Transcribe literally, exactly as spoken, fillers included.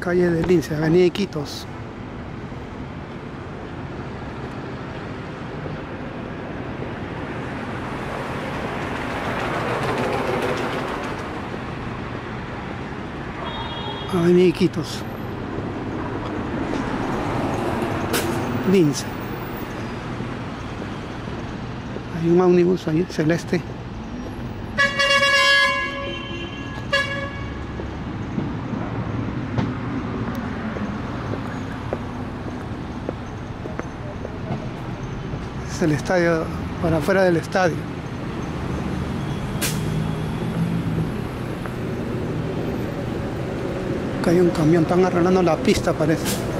calle de Lince, avenida Iquitos. Avenida Iquitos, Lince. Hay un ómnibus ahí celeste. Es el estadio, para afuera del estadio. Acá hay un camión, están arreglando la pista, parece.